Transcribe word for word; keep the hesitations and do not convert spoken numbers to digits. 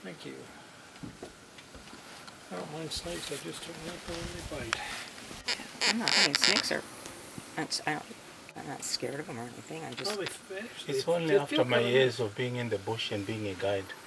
Thank you. I don't mind snakes, I just don't like them when they bite. I'm not, I mean, snakes are, that's, I don't, I'm not scared of them or anything, I just... Oh, they, actually, It's they, only they after feel my kinda years nice. of being in the bush and being a guide